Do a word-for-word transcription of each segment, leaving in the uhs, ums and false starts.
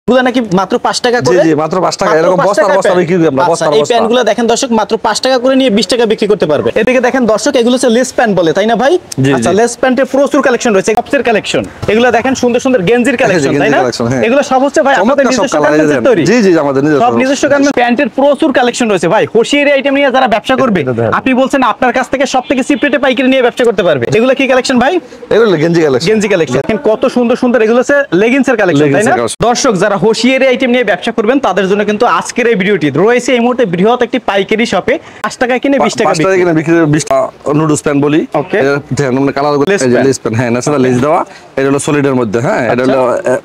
গুলো নাকি মাত্র পাঁচ টাকা করে? জি জি মাত্র পাঁচ টাকা, এরকম বস্তা বস্তা বিক্রি করি আমরা। বস্তা এই প্যান্টগুলো দেখেন দর্শক মাত্র পাঁচ টাকা করে নিয়ে বিশ টাকা বিক্রি করতে পারবে। এদিকে দেখেন দর্শক এগুলো হচ্ছে লেস প্যান্ট বলে, তাই না ভাই? আচ্ছা, লেস প্যান্টের প্রচুর কালেকশন রয়েছে, টপসের কালেকশন, এগুলো দেখেন সুন্দর সুন্দর গেঞ্জির কালেকশন, তাই না? এগুলো সব হচ্ছে ভাই আমাদের নিজস্ব গার্মেন্টসের তৈরি। জি জি আমাদের নিজস্ব সব নিজস্ব গার্মেন্টস। প্যান্টের প্রচুর কালেকশন রয়েছে ভাই, হোশিয়ারি আইটেম নিয়ে যারা ব্যবসা করবে, আপনি বলছেন আপনার কাছ থেকে সবথেকে চিপ রেটে পাইকারি নিয়ে ব্যবসা করতে পারবে। এগুলো কি কালেকশন ভাই? এগুলো গেঞ্জি কালেকশন। গেঞ্জি কালেকশন দেখেন কত সুন্দর সুন্দর, এগুলো হচ্ছে লেগিংসের কালেকশন, তাই না? দর্শক যারা হোশিয়ারি আইটেম নিয়ে ব্যবসা করবেন তাদের জন্য কিন্তু আজকের এই ভিডিওটি রয়েছে এই মুহূর্তে বৃহৎ একটি পাইকারি শপে। পাঁচ টাকায় কিনে বিশ টাকা বিক্রি। কিনে বিক্রি বিশ টাকা নুডলস প্যান্ট বলি। ওকে, দেখেন আমরা কালার গুলো লেস প্যান্ট, হ্যাঁ ন্যাচারাল লেস দেওয়া, এটা হলো সলিডের মধ্যে, হ্যাঁ এটা হলো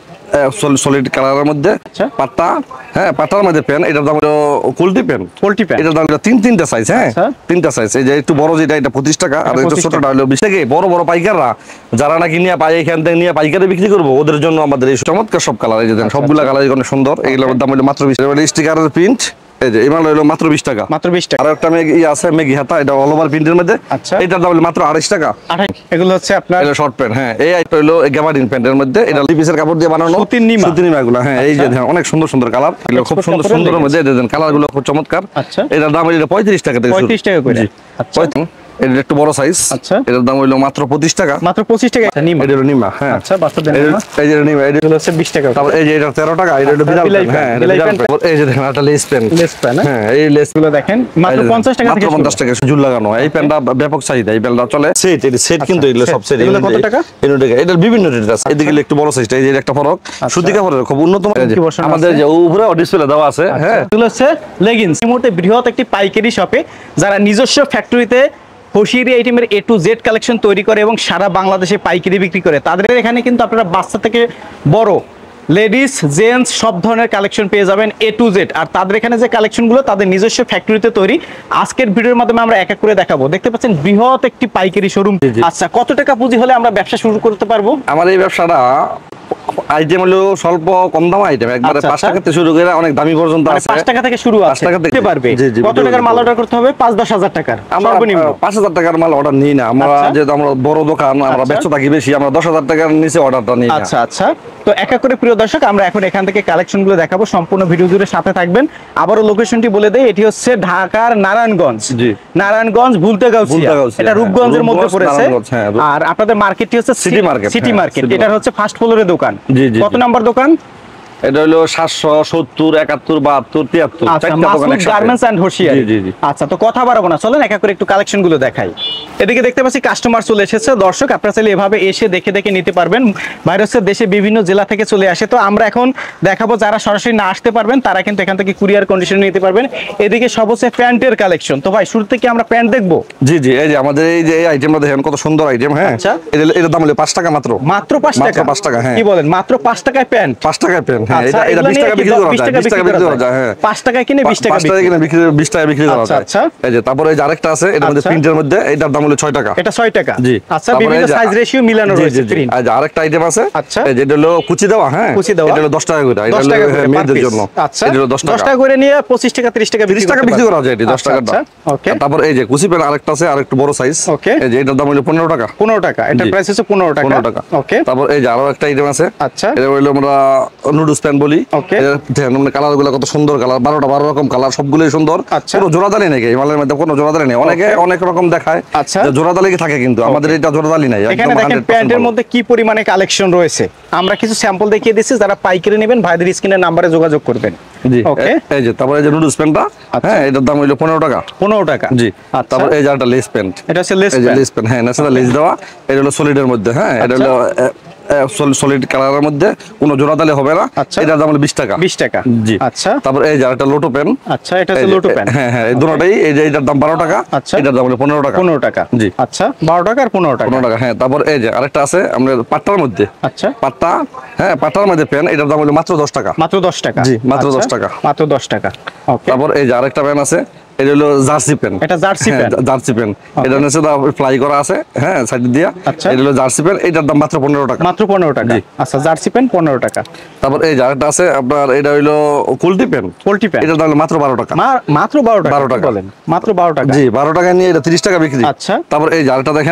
সলিড কালারের মধ্যে পাট্টা, হ্যাঁ পাট্টার মধ্যে পেন, এটার দাম হলো কোল্টি পেন। কোল্টি পেন এটার দাম হলো তিন তিনটা সাইজ, হ্যাঁ তিনটা সাইজ। এই যে একটু বড় যেটা এটা পঁচিশ টাকা, আর একটু ছোটটা হলো বিশ টাকা। বড় বড় পাইকাররা যারা নাকি নিয়ে পাই এখান থেকে নিয়ে পাইকারে বিক্রি করবো, ওদের জন্য আমাদের এই চমৎকার সব কালার, এই যে সবগুলা কালার অনেক সুন্দর। এগুলোর দাম হলো মাত্র বিশ টাকা। স্টিকারের প্রিন্ট এই যে এমাল হলো মাত্র বিশ টাকা, মাত্র বিশ টাকা। আর একটা মেগি আছে মেগি হাতা, এটা অল ওভার প্রিন্টের মধ্যে। আচ্ছা, এটার দাম হলো মাত্র আড়াইশ টাকা। এগুলো হচ্ছে আপনার এটা শর্ট প্যান্ট, হ্যাঁ এই আইটা হলো গ্যাবার্ডিন প্যান্টের মধ্যে, এটা লিপিসের কাপড় দিয়ে বানানো সুতির নিমা, সুতির নিমা গুলো, হ্যাঁ এই যে অনেক সুন্দর সুন্দর কালার, এগুলো খুব সুন্দর সুন্দরের মধ্যে দেখেন কালার গুলো খুব চমৎকার। আচ্ছা, এটার দাম হলো পঁয়ত্রিশ টাকা থেকে শুরু। পঁয়ত্রিশ টাকা করে। আচ্ছা, এটা একটু বড় সাইজ। আচ্ছা, এটার দাম হলো মাত্র পঁচিশ টাকা। মাত্র পঁচিশ টাকা। এটা নিমা, এটা হলো নিমা, হ্যাঁ আচ্ছা বাস্তব দেন। এই যে নিমা, এটা হলো বিশ টাকা। তারপর এই যে এটা তেরো টাকা, এটা হলো বিলাল প্যান্ট, হ্যাঁ এটা বিলাল প্যান্ট। এই যে দেখেন এটা লেস প্যান্ট, লেস প্যান্ট, হ্যাঁ এই লেস গুলো দেখেন মাত্র পঞ্চাশ টাকা থেকে, মাত্র পঞ্চাশ টাকা ঝুল লাগানো। এই প্যান্টটা ব্যাপক চাহিদা, এই প্যান্টটা চলে সেট, এই সেট কিন্তু এগুলো সব সেট। এগুলো কত টাকা? এটার বিভিন্ন রেট আছে। এদিকে একটু বড় সাইজটা, এই যে একটা ফরক সুতি কাপড়ের খুব উন্নত আমাদের যে উপরে ডিসপ্লে দেওয়া আছে, হ্যাঁ এগুলো হচ্ছে লেগিংস। এই মুহূর্তে বৃহৎ একটি পাইকারি শপে যারা নিজস্ব ফ্যাক্টরিতে হোশিয়ারি আইটেমের এ টু জেড কালেকশন তৈরি করে এবং সারা বাংলাদেশে পাইকারি বিক্রি করে, তাদের এখানে কিন্তু আপনারা বাচ্চা থেকে বড়, লেডিস জেন্টস সব ধরনের কালেকশন পেয়ে যাবেন এ টু জেড। আর তাদের এখানে যে কালেকশনগুলো তাদের নিজস্ব ফ্যাক্টরিতে তৈরি, আজকের ভিডিওর মাধ্যমে আমরা এক এক করে দেখাবো। দেখতে পাচ্ছেন বৃহৎ একটি পাইকারি শোরুম। আচ্ছা, কত টাকা পুঁজি হলে আমরা ব্যবসা শুরু করতে পারবো? আমার এই ব্যবসাটা আইটেম হলো স্বল্প কম দাম আইটেম, একবারে পাঁচ টাকা থেকে শুরু করে অনেক দামি পর্যন্ত আছে। পাঁচ টাকা থেকে শুরু আছে, করতে পারবে। কত টাকার মাল অর্ডার করতে হবে? পাঁচ দশ হাজার টাকার সর্বনিম্ন। পাঁচ হাজার টাকার মাল অর্ডার নিই না আমরা, যেহেতু আমরা বড় দোকান, আমরা ব্যস্ত থাকি বেশি, আমরা দশ হাজার টাকার নিচে অর্ডারটা নিই না। আচ্ছা আচ্ছা, তো এক এক করে প্রিয় দর্শক আমরা এখন এখান থেকে কালেকশনগুলো দেখাবো, সম্পূর্ণ ভিডিও জুড়ে সাথে থাকবেন। আবারও লোকেশনটি বলে দেই, এটি হচ্ছে ঢাকার নারায়ণগঞ্জ, নারায়ণগঞ্জ ভুলতেগাউছিয়া, এটা রূপগঞ্জের মধ্যে পড়েছে। আর আপনাদের মার্কেটটি হচ্ছে সিটি মার্কেট, সিটি মার্কেট। এটা হচ্ছে ফার্স্ট ফ্লোরের দোকান। কত নাম্বার দোকান? এটা হলো সাতশো সত্তর, একাত্তর, বাহাত্তর, তিয়াত্তর, গার্মেন্টস এন্ড হোশিয়ারি। আচ্ছা, তো কথা বাড়াবো না, চলেন এক এক করে একটু কালেকশন গুলো দেখাই। এদিকে দেখতে পাচ্ছি কাস্টমার চলে এসেছে। দর্শক আপনারা চাইলে এভাবে এসে দেখে দেখে নিতে পারবেন। বাইরে হচ্ছে দেশে বিভিন্ন জেলা থেকে চলে আসে। তো আমরা এখন দেখাবো যারা সরাসরি না আসতে পারবেন তারা কিন্তু এখান থেকে কুরিয়ার কন্ডিশনে নিতে পারবেন। এদিকে সব হচ্ছে প্যান্টের কালেকশন। তো ভাই শুরু থেকে আমরা প্যান্ট দেখবো। জি জি, এই যে আমাদের এই যে এই আইটেমটা দেখেন কত সুন্দর আইটেম, হ্যাঁ এর দাম হলো পাঁচ টাকা মাত্র। মাত্র পাঁচ টাকা? পাঁচ টাকা, হ্যাঁ। কি বলেন, মাত্র পাঁচ টাকায় প্যান্ট? পাঁচ টাকায় প্যান্ট, হ্যাঁ এটা এটা বিশ টাকা বিক্রি করা যায়, বিশ টাকা বিক্রি করা যায়, হ্যাঁ পাঁচ টাকায় কিনে বিশ টাকা বিক্রি, বিশ টাকা বিক্রি করা যায়। আচ্ছা, এই যে তারপরে এই যে আরেকটা আছে, এটার মধ্যে প্রিন্টের মধ্যে, এটার দাম হলো ছয় টাকা। এটা ছয় টাকা, জি। আচ্ছা, বিভিন্ন সাইজ রেশিও মিলানো রয়েছে প্রিন্ট। আর আরেকটা আইটেম আছে, আচ্ছা এই যে এটা হলো কুচি দেওয়া, হ্যাঁ কুচি দেওয়া, এটা হলো দশ টাকা করে, এটা হলো মেয়েদের জন্য। আচ্ছা, এটা হলো দশ টাকা, দশ টাকা করে নিয়ে পঁচিশ টাকা ত্রিশ টাকা ত্রিশ টাকা বিক্রি করা যায়, এটা দশ টাকা। ওকে, তারপর এই যে কুচি পেন আরেকটা আছে, আরেকটু বড় সাইজ। ওকে, এই যে এটার দাম হলো পনেরো টাকা। পনেরো টাকা, এটা প্রাইস হচ্ছে পনেরো টাকা। পনেরো টাকা, ওকে। তারপর এই যে আরো একটা আইটেম আছে, আচ্ছা এটা হলো আমরা নুডলস প্যান্ট বলি। ওকে, দেখেন কালার গুলো কত সুন্দর কালার, বারোটা বারো রকম কালার, সবগুলোই সুন্দর। কোনো জোড়াদালি নেই এই মালের মধ্যে, কোনো জোড়াদালি নেই। অনেকে অনেক রকম দেখায়, আচ্ছা জোড়াদালি থাকে, কিন্তু আমাদের এটা জোড়াদালি নাই। এখানে দেখেন প্যান্টের মধ্যে কি পরিমাণে কালেকশন রয়েছে, আমরা কিছু স্যাম্পল দেখিয়ে দিচ্ছি। যারা পাইকারি নেবেন ভাইদের স্ক্রিনের নাম্বারে যোগাযোগ করবেন। জি, ওকে। এই যে তারপরে এই যে নুডলস প্যান্টটা, হ্যাঁ এটার দাম হলো পনেরো টাকা। পনেরো টাকা, জি। তারপর এই যে একটা লেস প্যান্ট, এটা হচ্ছে লেস প্যান্ট, লেস প্যান্ট, হ্যাঁ ন্যাচারাল লেস দেওয়া, এটা হলো সলিডের মধ্যে, হ্যাঁ এটা হলো সলিড কালারের মধ্যে, কোনো জোড়াতালি হবে না। এটার দাম হলো বিশ টাকা। বিশ টাকা, জি। আচ্ছা, তারপর এই যে একটা লোটো পেন, আচ্ছা এটা হচ্ছে লোটো পেন, হ্যাঁ হ্যাঁ এই দুটোটাই, এই যে এটার দাম বারো টাকা, আচ্ছা এটার দাম হলো পনেরো টাকা। পনেরো টাকা, জি। আচ্ছা, বারো টাকা আর পনেরো টাকা, পনেরো টাকা, হ্যাঁ। তারপর এই যে আরেকটা আছে আমাদের পাট্টার মধ্যে, আচ্ছা পাট্টা, হ্যাঁ পাট্টার মধ্যে পেন, এটার দাম হলো মাত্র দশ টাকা। মাত্র দশ টাকা, জি মাত্র দশ টাকা, মাত্র দশ টাকা। ওকে, তারপর এই যে আরেকটা পেন আছে, এটা হলো জার্সি পেন, এটা জার্সি পেন, জার্সি পেন, এটা নিচে ফ্লাই করা আছে, হ্যাঁ সাইড দিয়া। আচ্ছা, এটা হলো জার্সি পেন, এটার দাম মাত্র পনেরো টাকা। মাত্র পনেরো টাকা, আচ্ছা জার্সি পেন পনেরো টাকা। তারপর এই জায়গাটা আছে আপনার, এটা হলো কোল্টি পেন, কোল্টি পেন, এটার দাম হলো মাত্র বারো টাকা। মাত্র বারো টাকা, বারো টাকা বলেন, মাত্র বারো টাকা, জি বারো টাকা নিয়ে এটা ত্রিশ টাকা বিক্রি। আচ্ছা, তারপর এই জায়গাটা দেখেন,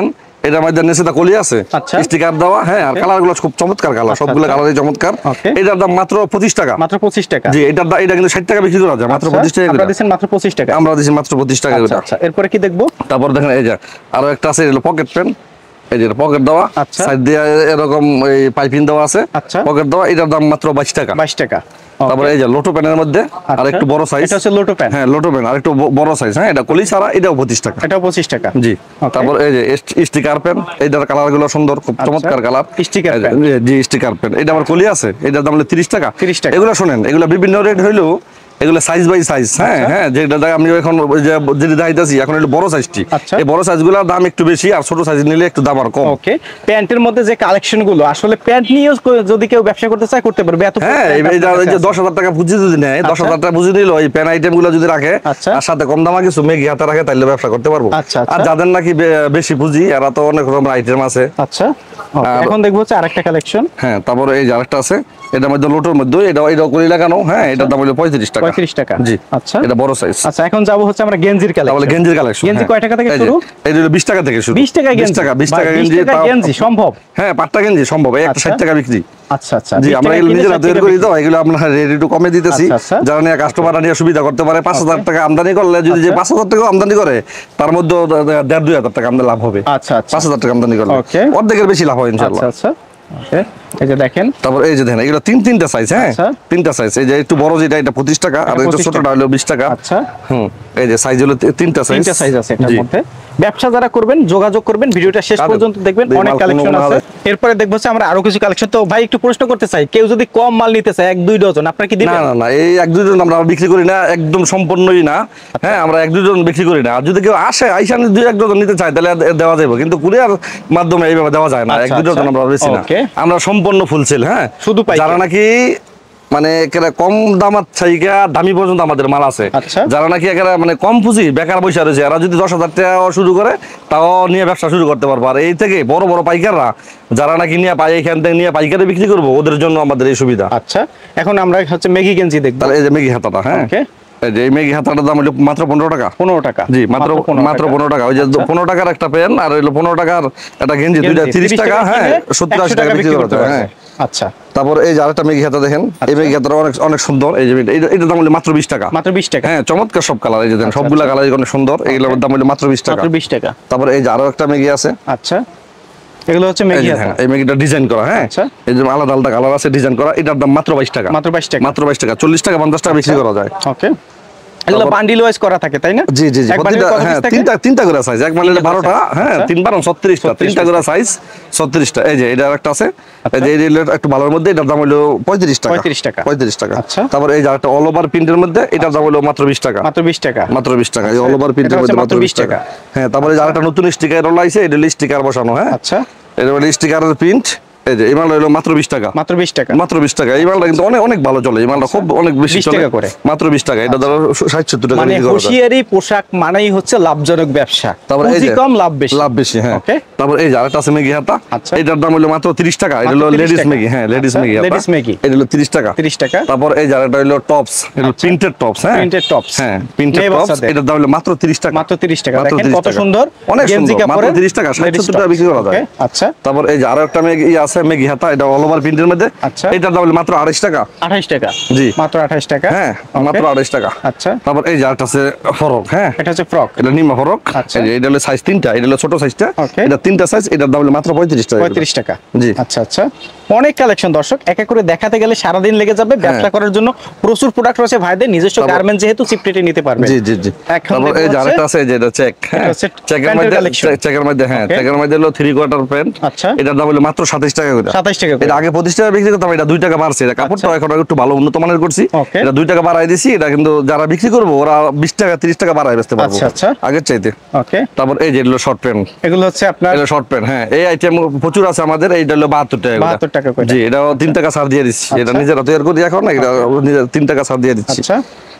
এটার মধ্যে নিচে কলি আছে, স্টিকার দেওয়া, হ্যাঁ, আর কালার গুলো খুব চমৎকার কালার, সবগুলো কালারই চমৎকার। এটার দাম মাত্র পঁচিশ টাকা। মাত্র পঁচিশ টাকা। জি, এটার এটা কিন্তু ষাট টাকা বিক্রি করা যায়, মাত্র পঁচিশ টাকা। আমরা দিবেন মাত্র পঁচিশ টাকা। আমরা দিছি মাত্র পঁচিশ টাকা। আচ্ছা, এরপরে কি দেখবো? তারপর দেখেন এই যে আরো একটা আছে, এটা পকেট পেন। এই যে পকেট দেওয়া, সাইড দিয়ে এরকম এই পাইপিং দেওয়া আছে, পকেট দেওয়া। এটার দাম মাত্র বাইশ টাকা। বাইশ টাকা। তারপরে এই যে লোটো পেনের মধ্যে আর একটু বড় সাইজ, এটা হচ্ছে লোটো পেন। হ্যাঁ, লোটো পেন আর একটু বড় সাইজ। হ্যাঁ, এটা কলি ছাড়া, এটাও পঁচিশ টাকা। এটাও পঁচিশ টাকা। জি। তারপর এই যে স্টিকার পেন, এইটার কালার গুলো সুন্দর, খুব চমৎকার কালার। স্টিকার পেন, জি, স্টিকার পেন। এটা আমার কলি আছে, এটার দাম হলো তিরিশ টাকা। তিরিশ টাকা। এগুলো শুনেন, এগুলো বিভিন্ন রেট হইলো, এগুলো সাইজ বাই সাইজ। হ্যাঁ হ্যাঁ, যেটা আমি এখন যেটা দেখাইতেছি এখন হলো বড় সাইজটি। এই বড় সাইজগুলোর দাম একটু বেশি, আর ছোট সাইজ নিলে একটু দাম আর কম। ওকে, প্যান্টের মধ্যে যে কালেকশন গুলো, আসলে প্যান্ট নিয়ে যদি কেউ ব্যবসা করতে চায় করতে পারবে। এত হ্যাঁ, এই যে দশ হাজার টাকা পুঁজি যদি নেয়, দশ হাজার টাকা পুঁজি নিল, এই প্যান আইটেম গুলো যদি রাখে, আর সাথে কম দামা কিছু মেঘি হাতে রাখে, তাহলে ব্যবসা করতে পারবো। আর যাদের নাকি বেশি পুঁজি, এরা তো অনেক রকম আইটেম আছে। আচ্ছা, এখন দেখবো হচ্ছে আরেকটা কালেকশন। হ্যাঁ, তারপরে এই যে আরেকটা আছে, এটার মধ্যে লোটোর মধ্যে, এটা এটাও কলি লাগানো। হ্যাঁ, এটার দাম হলো পঁয়ত্রিশ টাকা। পঁয়ত্রিশ টাকা। জি। আচ্ছা, এটা বড় সাইজ। আচ্ছা, এখন যাবো হচ্ছে আমরা গেঞ্জির কালেকশন। তাহলে গেঞ্জির কালেকশন, গেঞ্জি কয় টাকা থেকে শুরু? এটা হলো বিশ টাকা থেকে শুরু। বিশ টাকা গেঞ্জি। বিশ টাকা গেঞ্জি। গেঞ্জি সম্ভব? হ্যাঁ, পাট্টা গেঞ্জি সম্ভব। একটা ষাট টাকা বিক্রি। আচ্ছা আচ্ছা, জি, আমরা এগুলো নিজেরা তৈরি করি, তো এগুলো আমরা রেডি টু কমে দিতেছি, যারা নিয়ে কাস্টমাররা নিয়ে সুবিধা করতে পারে। পাঁচ হাজার টাকা আমদানি করলে, যদি যে পাঁচ হাজার টাকা আমদানি করে, তার মধ্যে দেড় দুই হাজার টাকা আমাদের লাভ হবে। আচ্ছা আচ্ছা, পাঁচ হাজার টাকা আমদানি করলে অর্ধেকের বেশি লাভ হয় ইনশাআল্লাহ। আচ্ছা, ওকে, এই যে দেখেন। তারপর এই যে দেখেন, এগুলো তিন তিনটা সাইজ। হ্যাঁ, তিনটা সাইজ। এই যে একটু বড় যেটা, এটা পঁচিশ টাকা, আর একটু ছোটটা হলো বিশ টাকা। আচ্ছা, হুম, এই যে সাইজ হলো তিনটা সাইজ। তিনটা সাইজ আছে এটার মধ্যে। ব্যবসা যারা করবেন যোগাযোগ করবেন, ভিডিওটা শেষ পর্যন্ত দেখবেন, অনেক কালেকশন আছে। এরপরে দেখবো আমরা আরো কিছু কালেকশন। তো ভাই একটু প্রশ্ন করতে চাই, কেউ যদি কম মাল নিতে চায়, এক দুই ডজন, আপনারা কি দিবেন? না না না, এই এক দুই ডজন আমরা বিক্রি করি না, একদম সম্পূর্ণই না। হ্যাঁ, আমরা এক দুই ডজন বিক্রি করি না। আর যদি কেউ আসে আইসা দুই এক ডজন নিতে চায়, তাহলে দেওয়া যাবে, কিন্তু কুরিয়ার মাধ্যমে এইভাবে দেওয়া যায় না। এক দুই ডজন আমরা বেশি না, আমরা সম্পূর্ণ ফুল সেল। হ্যাঁ, শুধু যারা নাকি মানে কম দামার চাইকা দামি পর্যন্ত আমাদের মাল আছে, যারা নাকি একেবারে মানে কম পুঁজি বেকার পয়সা রয়েছে, এরা যদি দশ হাজার টাকা শুরু করে, তাও নিয়ে ব্যবসা শুরু করতে পারবো। আর এই থেকে বড় বড় পাইকাররা যারা নাকি নিয়ে পাই, এখান থেকে নিয়ে পাইকারে বিক্রি করবো, ওদের জন্য আমাদের এই সুবিধা। আচ্ছা, এখন আমরা হচ্ছে মেগি গেঞ্জি দেখবো। তাহলে এই যে মেগি হাতাটা, হ্যাঁ, এই মেগি হাতাটার দাম হলো মাত্র পনেরো টাকা। পনেরো টাকা? জি, মাত্র মাত্র পনেরো টাকা। ওই যে পনেরো টাকার একটা পেন, আর হইলো পনেরো টাকার একটা গেঞ্জি, দুইটা তিরিশ টাকা। হ্যাঁ, সত্তর আশি টাকা বিক্রি করতে হয়। হ্যাঁ, আচ্ছা। তারপর এই যে আরেকটা মেগি হাতা দেখেন, এই মেগি হাতাটা অনেক অনেক সুন্দর। এই যে এটার দাম হলো মাত্র বিশ টাকা। মাত্র বিশ টাকা? হ্যাঁ, চমৎকার সব কালার। এই যে দেখেন, সবগুলা কালার অনেক সুন্দর। এগুলোর দাম হলো মাত্র বিশ টাকা। মাত্র বিশ টাকা। তারপর এই যে আরো একটা মেগি আছে। আচ্ছা, এগুলো হচ্ছে মেগি হাতা। এই মেগিটা ডিজাইন করা। হ্যাঁ, এই যে আলাদা আলাদা কালার আছে, ডিজাইন করা। এটার দাম মাত্র বাইশ টাকা। মাত্র বাইশ টাকা? মাত্র বাইশ টাকা। চল্লিশ টাকা পঞ্চাশ টাকা বিক্রি করা যায়। ওকে, এগুলো বান্ডিল ওয়াইজ করা থাকে, তাই না? জি জি জি, হ্যাঁ, তিনটা তিনটা করে সাইজ। এক মালে বারোটা, হ্যাঁ, তিন বারো ছত্রিশটা, তিনটা করে সাইজ, ছত্রিশটা। এই যে এটা একটা আছে, এই যে এটা একটু ভালোর মধ্যে, এটার দাম হলো পঁয়ত্রিশ টাকা। পঁয়ত্রিশ টাকা? পঁয়ত্রিশ টাকা। আচ্ছা, তারপর এই যে একটা অল ওভার প্রিন্টের মধ্যে, এটার দাম হলো মাত্র বিশ টাকা। মাত্র বিশ টাকা? মাত্র বিশ টাকা। এই অল ওভার প্রিন্টের মধ্যে মাত্র বিশ টাকা। হ্যাঁ, তারপরে যে আরেকটা নতুন স্টিকার রোল আইছে, এটা হলো স্টিকার বসানো। হ্যাঁ, আচ্ছা, এটা হলো স্টিকারের প্রিন্ট। এই যে এই মালটা হলো মাত্র বিশ টাকা। মাত্র বিশ টাকা? মাত্র বিশ টাকা। এই মালটা কিন্তু অনেক অনেক ভালো চলে। এই মালটা খুব অনেক বেশি চলে। মাত্র বিশ টাকা। এটা ধরো ষাট সত্তর টাকা মানে হুঁশিয়ারি পোশাক মানেই হচ্ছে লাভজনক ব্যবসা। তারপর এই যে কম লাভ বেশি। লাভ বেশি। হ্যাঁ, তারপর এই যে আরেকটা আছে মেগি হাতা। এটার দাম হলো মাত্র তিরিশ টাকা। এটা হলো লেডিস মেগি। হ্যাঁ, লেডিস মেগি হাতা। লেডিস মেগি, এটা হলো তিরিশ টাকা। তিরিশ টাকা। তারপর এই যে আরেকটা হলো টপস, এটা প্রিন্টেড টপস। হ্যাঁ, প্রিন্টেড টপস। হ্যাঁ, প্রিন্টেড টপস। এটার দাম হলো মাত্র তিরিশ টাকা। মাত্র তিরিশ টাকা। দেখেন কত সুন্দর, অনেক সুন্দর। মাত্র তিরিশ টাকা, ষাট সত্তর টাকা বিক্রি করা যায়। আচ্ছা, তারপর এই যে আরো একটা মেগি আছে, মেগি হাতা। এটা অল ওভার প্রিন্টের মধ্যে। আচ্ছা, এটার দাম হলো মাত্র আঠাশ টাকা। আঠাশ টাকা? জি, মাত্র আঠাশ টাকা। হ্যাঁ, মাত্র আঠাশ টাকা। আচ্ছা, তারপর এই যে আরেকটা আছে ফরক। হ্যাঁ, এটা হচ্ছে ফ্রক, এটা নিমা ফরক। এই যে এটা হলো সাইজ তিনটা, এটা হলো ছোট সাইজটা, এটা তিনটা সাইজ। এটার দাম হলো মাত্র পঁয়ত্রিশ টাকা। পঁয়ত্রিশ টাকা? জি। আচ্ছা আচ্ছা, অনেক কালেকশন দর্শক, এক এক করে দেখাতে গেলে সারাদিন লেগে যাবে। ব্যবসা করার জন্য প্রচুর প্রোডাক্ট রয়েছে ভাইদের নিজস্ব গার্মেন্ট, যেহেতু চিপ রেটে নিতে পারবে। জি জি জি। তারপর এই যে আরেকটা আছে, যে এটা চেক। হ্যাঁ, চেকের মধ্যে, চেকের মধ্যে। হ্যাঁ, চেকের মধ্যে হলো থ্রি কোয়ার্টার প্যান্ট। আচ্ছা, এটার দাম হলো মাত্র সাতাশ টাকা করে। সাতাশ টাকা? এটা আগে পঁচিশ টাকা বিক্রি করতাম, এটা দুই টাকা বাড়ছে। এটা কাপড়টা এখন একটু ভালো উন্নত মানের করছি, এটা দুই টাকা বাড়াই দিছি। এটা কিন্তু যারা বিক্রি করবো, ওরা বিশ টাকা তিরিশ টাকা বাড়াই বেচতে পারবো আগের চাইতে। ওকে, তারপর এই যে এগুলো শর্ট প্যান্ট। এগুলো হচ্ছে আপনার শর্ট প্যান্ট। হ্যাঁ, এই আইটেম প্রচুর আছে আমাদের। এইটা হলো বাহাত্তর টাকা। বাহাত্তর টাকা করে? জি, এটা তিন টাকা ছাড় দিয়ে দিচ্ছি। এটা নিজেরা তৈরি করি এখন, এটা তিন টাকা ছাড় দিয়ে দিচ্ছি।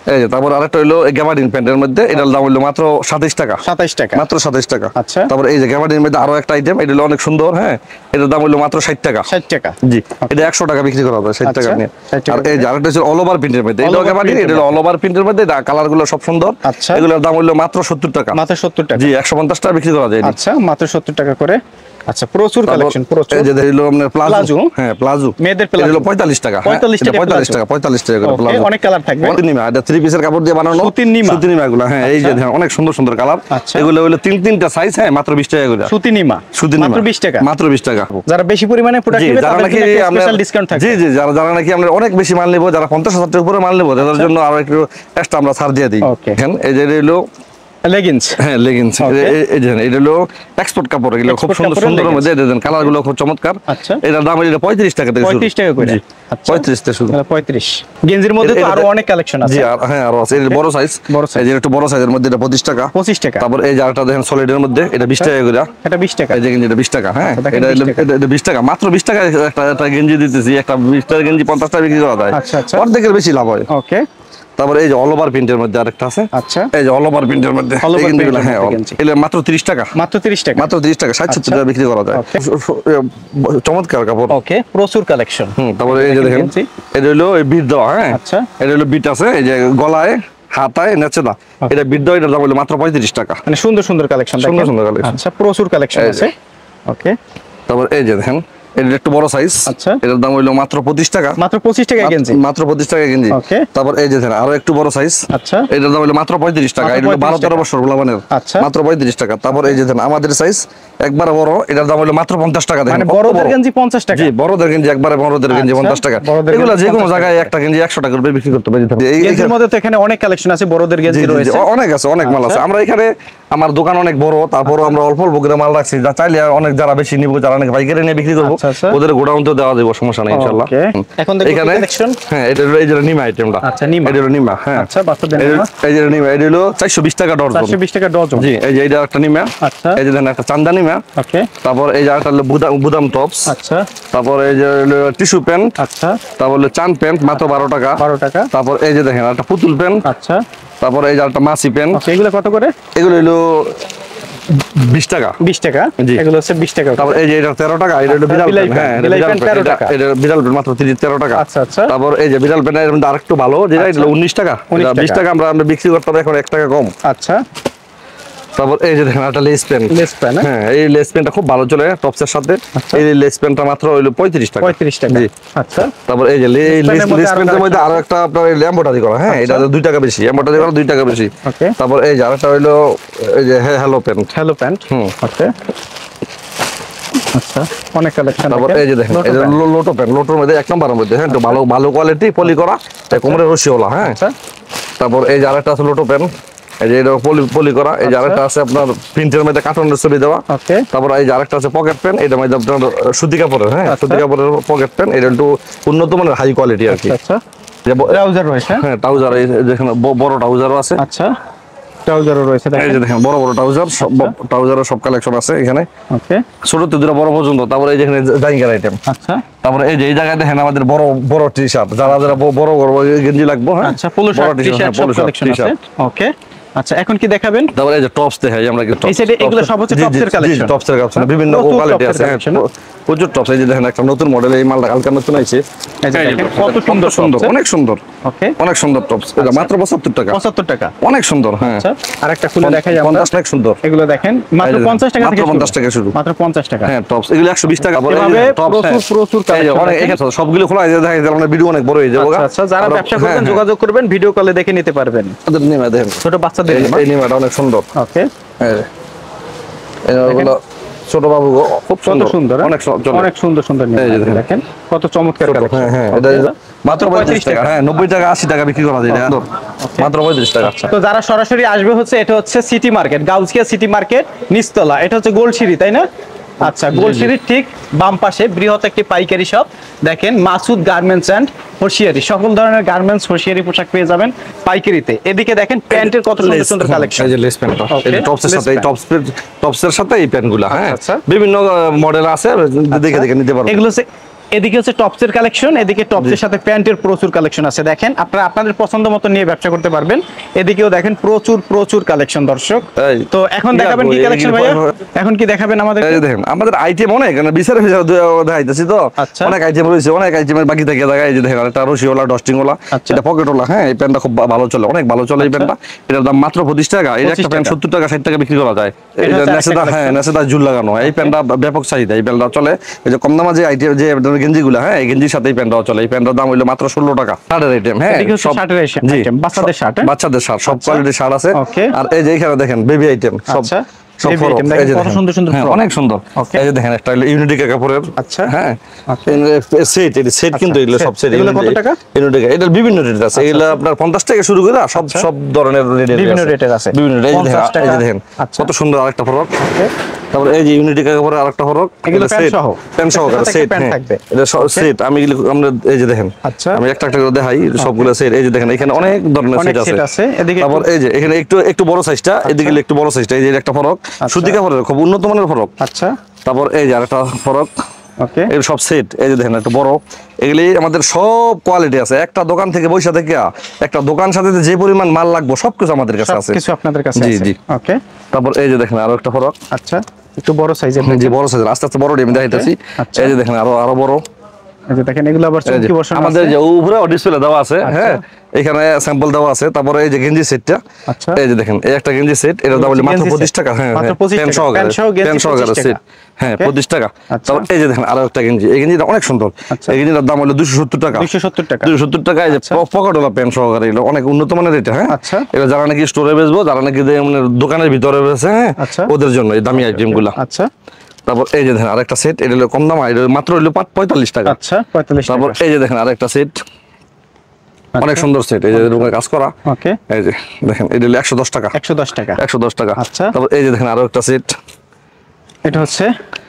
এই যে তারপর আরেকটা হলো গ্যাবার্ডিন প্যান্টের মধ্যে, এটার দাম হলো মাত্র সাতাইশ টাকা। সাতাইশ টাকা, মাত্র সাতাইশ টাকা। আচ্ছা, তারপর এই যে গ্যাবার্ডিনের মধ্যে আরো একটা আইটেম, এটা হলো অনেক সুন্দর, হ্যাঁ, এটার দাম হলো মাত্র ষাট টাকা। ষাট টাকা, জি, এটা একশো টাকা বিক্রি করা হবে ষাট টাকা নিয়ে। আর এই যে আরেকটা হচ্ছে অল ওভার প্রিন্টের মধ্যে, এটা গ্যাবার্ডিন, এটা হলো অল ওভার প্রিন্টের মধ্যে, কালার গুলো সব সুন্দর। আচ্ছা, এগুলোর দাম হলো মাত্র সত্তর টাকা। মাত্র সত্তর টাকা, জি, একশো পঞ্চাশ টাকা বিক্রি করা যায়। আচ্ছা, মাত্র সত্তর টাকা করে। আচ্ছা, প্রচুর কালেকশন, প্রচুর। এই যে হলো আপনার প্লাজো, হ্যাঁ প্লাজো, মেয়েদের প্লাজো, এটা হলো পঁয়তাল্লিশ টাকা। পঁয়তাল্লিশ টাকা, পঁয়তাল্লিশ টাকা, পঁয়তাল্লিশ টাকা করে প্লাজো। অনেক কালার থাকবে। সুতি নিমা, এটা থ্রি পিসের কাপড় দিয়ে বানানো সুতি নিমা, সুতি নিমা গুলো, হ্যাঁ, এই যে অনেক সুন্দর সুন্দর কালার। এগুলো হলো তিন তিনটা সাইজ, হ্যাঁ, মাত্র বিশ টাকা করে। সুতি নিমা, সুতি নিমা মাত্র বিশ টাকা, মাত্র বিশ টাকা। যারা বেশি পরিমাণে প্রোডাক্ট নেবে তাদের জন্য স্পেশাল ডিসকাউন্ট থাকবে। জি জি, যারা যারা নাকি আমরা অনেক বেশি মাল নেব, যারা পঞ্চাশ হাজার টাকার উপরে মাল নেব, তাদের জন্য আরো একটু এক্সট্রা আমরা ছাড় দিয়ে দিই। দেখেন এই যে হলো লেগিংস, হ্যাঁ লেগিংস, এই যে এটা হলো এক্সপোর্ট কাপড়, এগুলো খুব সুন্দর সুন্দর মধ্যে, দেখেন কালার গুলো খুব চমৎকার। আচ্ছা, এটার দাম এটা পঁয়ত্রিশ টাকা থেকে শুরু। পঁয়ত্রিশ টাকা করে। আচ্ছা, পঁয়ত্রিশ থেকে শুরু। পঁয়ত্রিশ। গেঞ্জির মধ্যে তো আরো অনেক কালেকশন আছে। জি, হ্যাঁ, আরো আছে। এটা বড় সাইজ, বড় সাইজ, এই যে একটু বড় সাইজের মধ্যে এটা পঁচিশ টাকা। পঁচিশ টাকা। তারপর এই যে আরেকটা দেখেন সলিডের মধ্যে, এটা বিশ টাকা করে। এটা বিশ টাকা। এই যে গেঞ্জি, এটা বিশ টাকা, হ্যাঁ, এটা এটা বিশ টাকা, মাত্র বিশ টাকা একটা একটা গেঞ্জি দিতেছি। একটা বিশ টাকা গেঞ্জি পঞ্চাশ টাকা বিক্রি করা যায়। আচ্ছা আচ্ছা, অর্ধেকের বেশি লাভ হয়। ওকে। তারপরে এই যে অল ওভার প্রিন্টের মধ্যে আরেকটা আছে। আচ্ছা, এই যে অল ওভার প্রিন্টের মধ্যে, হ্যাঁ, এটা মাত্র ত্রিশ টাকা। মাত্র ত্রিশ টাকা, মাত্র ত্রিশ টাকা, ষাট সত্তর টাকা বিক্রি করা যায়। চমৎকার কাপড়। ওকে, প্রচুর কালেকশন। হুম, তারপরে এই যে দেখেন এটা হলো এই বিট দেওয়া, হ্যাঁ, আচ্ছা, এটা হলো বিট আছে, এই যে গলায় হাতায় নেচে দা, এটা বিট দেওয়া, এটার দাম হলো মাত্র পঁয়ত্রিশ টাকা। মানে সুন্দর সুন্দর কালেকশন, সুন্দর সুন্দর কালেকশন। আচ্ছা, প্রচুর কালেকশন আছে। ওকে, তারপর এই যে দেখেন এটা একটু বড় সাইজ। আচ্ছা, এটার দাম হলো মাত্র পঁচিশ টাকা। মাত্র পঁচিশ টাকা গেঞ্জি, মাত্র পঁচিশ টাকা গেঞ্জি। ওকে, তারপর এই যে দেখেন আরো একটু বড় সাইজ। আচ্ছা, এটার দাম হলো মাত্র পঁয়ত্রিশ টাকা। এটা হলো বারো তেরো বছর বলাবানের। আচ্ছা, মাত্র পঁয়ত্রিশ টাকা। তারপর এই যে দেখেন আমাদের সাইজ একবার বড়, এটার দাম হলো মাত্র পঞ্চাশ টাকা। দেখেন মানে বড়দের গেঞ্জি পঞ্চাশ টাকা। জি, বড়দের গেঞ্জি একবারে বড়দের গেঞ্জি পঞ্চাশ টাকা। এগুলা যে কোনো জায়গায় একটা গেঞ্জি একশো টাকা করে বিক্রি করতে পারি। এর মধ্যে তো এখানে অনেক কালেকশন আছে, বড়দের গেঞ্জি রয়েছে, অনেক আছে, অনেক মাল আছে। আমরা এখানে আমার দোকান অনেক বড়, তারপরও আমরা অল্প অল্প করে মাল রাখছি, যা চাইলে অনেক যারা বেশি নিব, যারা অনেক পাইকারি নিয়ে বিক্রি করবো, ওদের গোডাউন তো দেওয়া যাবে, সমস্যা নেই ইনশাআল্লাহ। এখন এখানে হ্যাঁ, এটা হলো এই যে নিমা আইটেমটা। আচ্ছা, নিমা, এটা হলো নিমা, হ্যাঁ, আচ্ছা, বাচ্চাদের নিমা, এই যে নিমা, এটা হলো চারশো বিশ টাকা ডজন। চারশো বিশ টাকা ডজন। জি, এই যে এটা একটা নিমা। আচ্ছা, এই যে দেখেন একটা চান্দা নিমা। ওকে, তারপর এই যে একটা হলো বুদাম বুদাম টপস। আচ্ছা, তারপর এই যে হলো টিস্যু প্যান্ট। আচ্ছা, তারপর হলো চান প্যান্ট, মাত্র বারো টাকা। বারো টাকা। তারপর এই যে দেখেন একটা পুতুল প্যান্ট। আচ্ছা, তারপর এই যে একটা মাসি প্যান্ট। এগুলো কত করে? এগুলো হলো বিশ টাকা। বিশ টাকা, এগুলো হচ্ছে বিশ টাকা। তারপর এই যে এটা তেরো টাকা, এটা হলো বিড়াল প্যান্ট, হ্যাঁ, বিড়াল প্যান্ট তেরো টাকা। এটা বিড়াল প্যান্ট মাত্র তেরো টাকা। আচ্ছা আচ্ছা। তারপর এই যে বিড়াল প্যান্টের মধ্যে আরেকটু ভালো, যেটা এটা উনিশ টাকা। বিশ টাকা আমরা আমরা বিক্রি করতে এখন এক টাকা কম। আচ্ছা, তারপর এই যে দেখেন একটা লেস প্যান্ট। লেস প্যান্ট, হ্যাঁ, এই লেস প্যান্টটা খুব ভালো চলে টপসের সাথে। এই লেস প্যান্টটা মাত্র হলো পঁয়ত্রিশ টাকা। পঁয়ত্রিশ টাকা, জি। আচ্ছা, তারপর এই যে লেস লেস প্যান্টের মধ্যে আরো একটা আপনার এমব্রয়ডারি করা, হ্যাঁ, এটা দুই টাকা বেশি, এমব্রয়ডারি করা দুই টাকা বেশি। ওকে, তারপর এই যে আরেকটা হলো এই যে হ্যালো প্যান্ট। হ্যালো প্যান্ট, হুম, ওকে, আচ্ছা, অনেক কালেকশন। তারপর এই যে দেখেন এই যে লোটো প্যান্ট, লোটোর মধ্যে এক নম্বরের মধ্যে, হ্যাঁ, একটু ভালো ভালো কোয়ালিটি, পলি করা, কোমরে রশিওয়ালা, হ্যাঁ। আচ্ছা, তারপর এই যে আরেকটা আছে লোটো প্যান্ট, এই যে এটা পলি পলি করা। এই যে আরেকটা আছে আপনার প্রিন্টের মধ্যে কার্টনের ছবি দেওয়া। ওকে, তারপর এই যে আরেকটা আছে পকেট প্যান্ট, এটার মধ্যে আপনার সুতি কাপড়ের, হ্যাঁ, সুতি কাপড়ের পকেট প্যান্ট, এটা একটু উন্নত মানের হাই কোয়ালিটি আর কি। আচ্ছা, ট্রাউজার রয়েছে, হ্যাঁ, ট্রাউজার, এই দেখেন বড় ট্রাউজারও আছে। আচ্ছা, ট্রাউজারও রয়েছে, এই যে দেখেন বড় বড় ট্রাউজার, সব ট্রাউজারের সব কালেকশন আছে এখানে। ওকে, ছোট থেকে দুটো বড় পর্যন্ত। তারপর এই যে এখানে জাইঙ্গার আইটেম। আচ্ছা, তারপরে এই যে এই জায়গায় দেখেন আমাদের বড় বড় টি শার্ট, যারা যারা বড় বড় গেঞ্জি লাগবে, হ্যাঁ, আচ্ছা, পোলো শার্ট, টি শার্ট, সব কালেকশন আছে। ওকে, আচ্ছা, এখন কি দেখাবেন? তারপরে এই যে টপস দেখাই আমরা, কি টপস, এগুলো সব হচ্ছে টপসের কালেকশন। টপসের কালেকশন বিভিন্ন কোয়ালিটি আছে, হ্যাঁ, প্রচুর টপস। এই যে দেখেন একটা নতুন মডেল, এই মালটা কালকে নতুন আইছে, এই যে দেখেন কত সুন্দর সুন্দর, অনেক সুন্দর। ওকে, অনেক সুন্দর টপস, এটা মাত্র পঁচাত্তর টাকা। পঁচাত্তর টাকা, অনেক সুন্দর, হ্যাঁ। আচ্ছা, আরেকটা খুলে দেখাই আমরা, পঞ্চাশ টাকা সুন্দর। এগুলো দেখেন মাত্র পঞ্চাশ টাকা থেকে, মাত্র পঞ্চাশ টাকা শুরু, মাত্র পঞ্চাশ টাকা, হ্যাঁ, টপস এগুলো একশো বিশ টাকা। এভাবে প্রচুর প্রচুর কালেকশন, অনেক এখানে সবগুলো খোলা আছে, দেখা যায় আমরা ভিডিও অনেক বড় হয়ে যাবে। আচ্ছা, যারা ব্যবসা করবেন যোগাযোগ করবেন, ভিডিও কলে দেখে নিতে পারবেন। তাদের নিমা দেখেন, ছোট বাচ্চাদের এই নিমাটা অনেক সুন্দর। ওকে, এগুলো ছোট বাবু খুব সুন্দর সুন্দর, অনেক অনেক সুন্দর সুন্দর নিমা, দেখেন কত চমৎকার কালেকশন। হ্যাঁ হ্যাঁ, এটা মাত্র পঁয়ত্রিশ টাকা, হ্যাঁ, নব্বই টাকা আশি টাকা বিক্রি করা যায়, মাত্র পঁয়ত্রিশ টাকা। তো যারা সরাসরি আসবে হচ্ছে, এটা হচ্ছে city market, Gausia city market নিচতলা, এটা হচ্ছে গোলশিরি, তাই না? আচ্ছা, গোলশিরির ঠিক বাম পাশে বৃহৎ একটি পাইকারি শপ। দেখেন মাসুদ গার্মেন্টস এন্ড হোশিয়ারি, সকল ধরনের গার্মেন্টস হোশিয়ারি পোশাক পেয়ে যাবেন পাইকারিতে। এদিকে দেখেন প্যান্টের কত সুন্দর সুন্দর কালেকশন, এই যে লেস প্যান্ট, এই টপসের সাথে, এই টপস টপসের সাথে এই প্যান্টগুলো, হ্যাঁ, বিভিন্ন মডেল আছে, দেখে দেখে নিতে পারবেন। এগুলো হচ্ছে এদিকে হচ্ছে টপসের কালেকশন, এদিকে টপসের সাথে প্যান্টের প্রচুর কালেকশন আছে। দেখেন আপনারা আপনাদের পছন্দ মতো নিয়ে ব্যবসা করতে পারবেন। এদিকেও দেখেন প্রচুর প্রচুর কালেকশন দর্শক। তো এখন দেখাবেন কি কালেকশন ভাইয়া? এখন কি দেখাবেন আমাদের? এই দেখেন আমাদের আইটেম অনেক, মানে বিচারে বিচারে দেখাইতেছি তো, অনেক আইটেম রয়েছে, অনেক আইটেমের বাকি থেকে দেখা। এই যে দেখেন একটা রশিওয়ালা ডস্টিংওয়ালা, এটা পকেটওয়ালা, হ্যাঁ এই প্যান্টটা খুব ভালো চলে, অনেক ভালো চলে এই প্যান্টটা। এটার দাম মাত্র পঁচিশ টাকা। এই একটা প্যান্ট সত্তর টাকা ষাট টাকা বিক্রি করা যায়। এটা নেসেদা, হ্যাঁ নেসেদা ঝুল লাগানো, এই প্যান্টটা ব্যাপক চাহিদা, এই প্যান্টটা চলে। এই যে কম দামে যে আইটেম যে গেঞ্জিগুলো, হ্যাঁ এই গেঞ্জির সাথে এই প্যান্টটাও চলে। এই প্যান্টটার দাম হলো মাত্র ষোলো টাকা। শার্টের আইটেম, হ্যাঁ সব আইটেম, বাচ্চাদের শার্ট, বাচ্চাদের শার্ট সব কোয়ালিটির শার্ট আছে। আর এই যে এখানে দেখেন বেবি আইটেম সব অনেক সুন্দর। এই যে দেখেন একটা ইউনিক কাপড়ের, আচ্ছা হ্যাঁ সেট, এই সেট কিন্তু এগুলো সব সেট। এগুলো কত টাকা? ইউনিক এটা বিভিন্ন রেট আছে। এগুলো আপনার পঞ্চাশ টাকা শুরু করে সব সব ধরনের বিভিন্ন রেটের আছে, বিভিন্ন রেট। এই যে দেখেন কত সুন্দর আরেকটা ফরক। তারপর এই যে ইউনিক কাপড়ের আরেকটা ফরক, এগুলো সেট সহ, প্যান্ট সহ সেট থাকবে। এটা সেট আমি আমরা এই যে দেখেন, আচ্ছা আমি একটা একটা করে দেখাই সবগুলো সেট। এই যে দেখেন এখানে অনেক ধরনের সেট আছে। তারপর এই যে এখানে একটু একটু বড় সাইজটা, এদিকে একটু বড় সাইজটা, এই যে একটা ফরক সুতি কাপড়ের খুব উন্নত মানের ফরক। আচ্ছা তারপর এই যে আরেকটা ফরক, ওকে এই সব সেট। এই যে দেখেন একটা বড়, এগুলি আমাদের সব কোয়ালিটি আছে। একটা দোকান থেকে বৈশা থেকে একটা দোকান সাথে যে পরিমাণ মাল লাগবে সবকিছু আমাদের কাছে আছে, কিছু আপনাদের কাছে আছে। জি জি ওকে। তারপর এই যে দেখেন আরো একটা ফরক, আচ্ছা একটু বড় সাইজের, জি বড় সাইজের, আস্তে আস্তে বড় আমি দেখাইতেছি। এই যে দেখেন আরো আরো বড়, এই যে দেখেন এগুলো আবার চমকি বসানো আছে আমাদের, যে উপরে ডিসপ্লে দেওয়া আছে, হ্যাঁ এখানে স্যাম্পল দেওয়া আছে। তারপরে এই যে গেঞ্জি সেটটা, আচ্ছা এই যে দেখেন এই একটা গেঞ্জি সেট, এর দাম হলো মাত্র পঁচিশ টাকা। হ্যাঁ মাত্র পঁচিশ টাকা, প্যান্ট সহকারে সেট, হ্যাঁ পঁচিশ টাকা। তারপর এই যে দেখেন আরো একটা গেঞ্জি, এই গেঞ্জিটা অনেক সুন্দর। এই গেঞ্জিটার দাম হলো দুইশো সত্তর টাকা। দুইশো সত্তর টাকা, দুইশো সত্তর টাকা। এই যে পকেটওয়ালা প্যান্ট সহকারে, এগুলো অনেক উন্নত মানের এটা। হ্যাঁ আচ্ছা এটা যারা নাকি স্টোরে বেচবো, যারা নাকি মানে দোকানের ভিতরে বেচে, হ্যাঁ ওদের জন্য এই দামি আইটেমগুলো। আচ্ছা তারপর এই যে দেখেন আরেকটা সেট, এটা হলো কম দাম, এটা মাত্র হলো পঁয়তাল্লিশ টাকা। আচ্ছা পঁয়তাল্লিশ। তারপর এই যে দেখেন আরেকটা সেট, অনেক সুন্দর সেট, এই যে রুমের কাজ করা। ওকে এই যে দেখেন এটা হলো একশো দশ টাকা। একশো দশ টাকা, একশো দশ টাকা। আচ্ছা তারপর এই যে দেখেন আরো একটা সেট, এটা হচ্ছে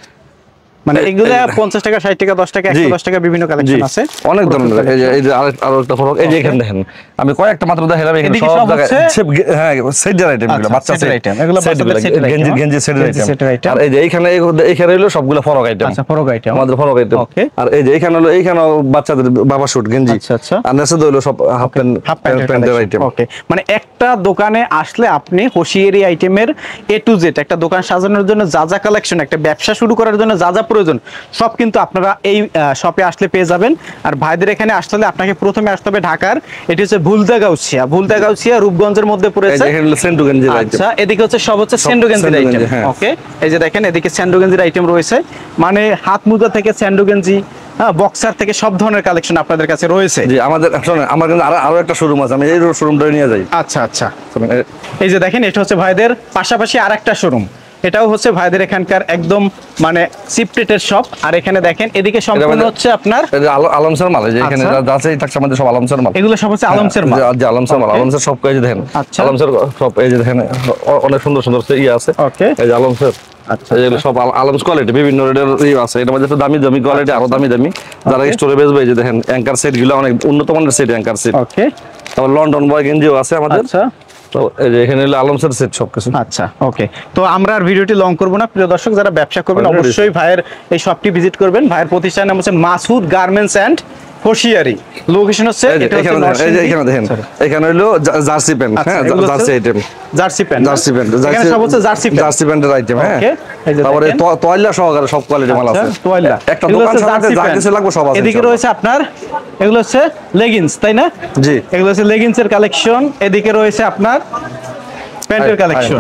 মানে এগুলা পঞ্চাশ টাকা ষাট টাকা দশ টাকা একশো দশ টাকা বিভিন্ন কালেকশন আছে, অনেক ধরনের। এই যে এই যে আরো একটা ফরক, এই যে এখানে দেখেন আমি কয়েকটা মাত্র দেখালাম, এখানে সব জায়গায় হ্যাঁ সেটের আইটেম, এগুলো বাচ্চা সেট আইটেম, এগুলো বাচ্চাদের সেট গেঞ্জি গেঞ্জি সেটের আইটেম। আর এই যে এখানে এখানে হলো সবগুলো ফরক আইটেম। আচ্ছা ফরক আইটেম আমাদের ফরক আইটেম। আর এই যে এখানে হলো এইখানে বাচ্চাদের বাবা শুট গেঞ্জি। আচ্ছা আচ্ছা। আর নেসে হলো সব হাফ প্যান্ট হাফ প্যান্টের আইটেম। ওকে মানে একটা দোকানে আসলে আপনি হোশিয়ারি আইটেমের এ টু জেড, একটা দোকান সাজানোর জন্য যা যা কালেকশন, একটা ব্যবসা শুরু করার জন্য যা যা প্রয়োজন সব কিন্তু আপনারা এই শপে আসলে পেয়ে যাবেন। আর ভাইদের এখানে আসলে আপনাকে প্রথমে আসতে হবে ঢাকার, এটি হচ্ছে ভুলতা গাউছিয়া, ভুলতা গাউছিয়া রূপগঞ্জের মধ্যে পড়েছে। আচ্ছা এদিকে হচ্ছে সব হচ্ছে স্যান্ডো গেঞ্জির আইটেম। ওকে এই যে দেখেন এদিকে স্যান্ডো গেঞ্জির আইটেম রয়েছে, মানে হাত মোজা থেকে স্যান্ডো গেঞ্জি, হ্যাঁ বক্সার থেকে সব ধরনের কালেকশন আপনাদের কাছে রয়েছে। জি আমাদের শুনুন, আমার কিন্তু আরো আরো একটা শোরুম আছে, আমি এই শোরুমটা নিয়ে যাই। আচ্ছা আচ্ছা এই যে দেখেন এটা হচ্ছে ভাইদের পাশাপাশি আরেকটা শোরুম, এটাও হচ্ছে ভাইদের এখানকার একদম মানে সিপ্রেটের শপ। আর এখানে দেখেন এদিকে সম্পূর্ণ হচ্ছে আপনার আলমসের মাল, যে এখানে যা আছে এটা আমাদের সব আলমসের মাল, এগুলো সব হচ্ছে আলমসের মাল। যে আলমসের মাল, আলমসের সব কাজ দেখেন, আলমসের সব এই যে দেখেন অনেক সুন্দর সুন্দর ইয়ে আছে। ওকে এই যে আলমসের, আচ্ছা এগুলো সব আলমস কোয়ালিটি, বিভিন্ন রেটের ইয়ে আছে। এর মধ্যে দামি দামি কোয়ালিটি, আরো দামি দামি যারা স্টোরে বেচবে। এই যে দেখেন অ্যাঙ্কার সেট গুলো অনেক উন্নত মানের সেট, অ্যাঙ্কার সেট। ওকে তারপর লন্ডন বয় গেঞ্জিও আছে আমাদের। আচ্ছা তো এই যে এখানে হলো আলমসের সেট সবকিছু। আচ্ছা ওকে তো আমরা আর ভিডিওটি লং করব না। প্রিয় দর্শক যারা ব্যবসা করবেন অবশ্যই ভাইয়ের এই শপটি ভিজিট করবেন। ভাইয়ের প্রতিষ্ঠানের নাম হচ্ছে Masud garments and hosiery. Location হচ্ছে এটা হচ্ছে এই যে এখানে দেখেন, এখানে হলো জার্সি প্যান্ট, হ্যাঁ jersey item, jersey pant, jersey pant, এখানে সব হচ্ছে জার্সি প্যান্ট, জার্সি প্যান্টের আইটেম। হ্যাঁ তারপরে তোয়াল্লা সহকারে সব কোয়ালিটি মাল আছে। তোয়াল্লা একটা দোকান সাথে যা কিছু লাগবে সব আছে। এদিকে রয়েছে আপনার এগুলো হচ্ছে লেগিংস, তাই না? জি এগুলো হচ্ছে লেগিংসের কালেকশন। এদিকে রয়েছে আপনার প্যান্টের কালেকশন।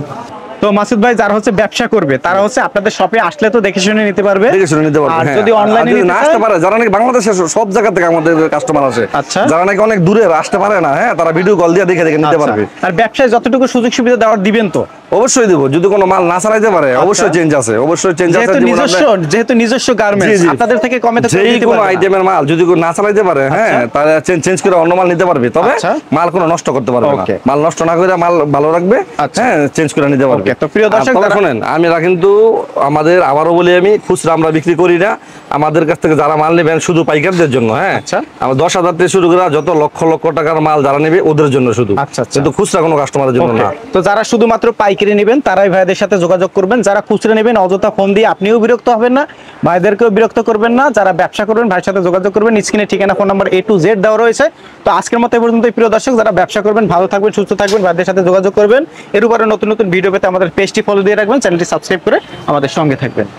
তো মাসুদ ভাই যারা হচ্ছে ব্যবসা করবে তারা হচ্ছে আপনাদের শপে আসলে তো দেখে শুনে নিতে পারবে, দেখে শুনে নিতে পারবে। আর যদি অনলাইনে না আসতে পারে, যারা নাকি বাংলাদেশের সব জায়গা থেকে আমাদের কাস্টমার আসে, আচ্ছা যারা নাকি অনেক দূরে আসতে পারে না, হ্যাঁ তারা ভিডিও কল দিয়ে দেখে দেখে নিতে পারবে। আর ব্যবসায় যতটুকু সুযোগ সুবিধা দেওয়ার দিবেন তো অবশ্যই দেব। যদি কোনো মাল না চালাইতে পারে অবশ্যই চেঞ্জ আছে, অবশ্যই চেঞ্জ আছে। যেহেতু নিজস্ব যেহেতু নিজস্ব গার্মেন্টস আপনাদের থেকে কমে তো দিতে পারবে। কোনো আইটেমের মাল যদি না চালাইতে পারে, হ্যাঁ তাহলে চেঞ্জ চেঞ্জ করে অন্য মাল নিতে পারবে, তবে মাল কোনো নষ্ট করতে পারবে না। মাল নষ্ট না করে মাল ভালো রাখবে, হ্যাঁ চেঞ্জ করে নিতে পারবে। তো প্রিয় দর্শক শুনেন, আমরা কিন্তু আমাদের আবারও বলি আমি খুচরা আমরা বিক্রি করি না। আমাদের কাছ থেকে যারা মাল নেবেন শুধু পাইকারদের জন্য, হ্যাঁ আমরা দশ হাজার থেকে শুরু করে যত লক্ষ লক্ষ টাকার মাল যারা নেবে ওদের জন্য শুধু, কিন্তু খুচরা কোনো কাস্টমারের জন্য না। তো যারা শুধুমাত্র পাইকার পাইকারি নেবেন তারাই ভাইদের সাথে যোগাযোগ করবেন। যারা খুচরা নেবেন অযথা ফোন দিয়ে আপনিও বিরক্ত হবেন না, ভাইদেরকেও বিরক্ত করবেন না। যারা ব্যবসা করবেন ভাইয়ের সাথে যোগাযোগ করবেন, স্ক্রিনে ঠিকানা phone number A to Z দেওয়া রয়েছে। তো আজকের মতো এই পর্যন্ত প্রিয় দর্শক, যারা ব্যবসা করবেন ভালো থাকবেন, সুস্থ থাকবেন, ভাইদের সাথে যোগাযোগ করবেন। এর উপরে নতুন নতুন ভিডিও পেতে আমাদের পেজটি ফলো দিয়ে রাখবেন, চ্যানেলটি সাবস্ক্রাইব করে আমাদের সঙ্গে থাকবেন।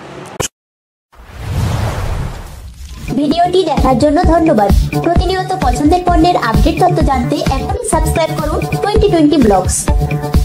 ভিডিওটি দেখার জন্য ধন্যবাদ। প্রতিনিয়ত পছন্দের পণ্যের আপডেট তথ্য জানতে এখনই সাবস্ক্রাইব করুন টোয়েন্টি টোয়েন্টি ব্লগস।